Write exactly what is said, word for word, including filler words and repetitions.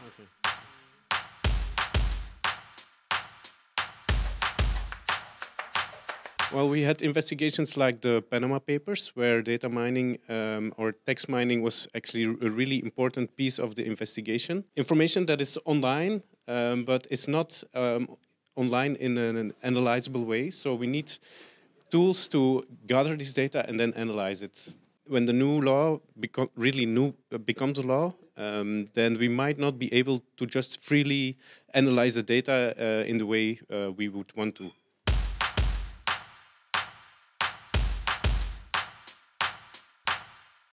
Okay. Well, we had investigations like the Panama Papers, where data mining um, or text mining was actually a really important piece of the investigation. Information that is online, um, but it's not um, online in an, an analyzable way. So we need tools to gather this data and then analyze it. When the new law beco- really new uh, becomes a law, um, then we might not be able to just freely analyze the data uh, in the way uh, we would want to.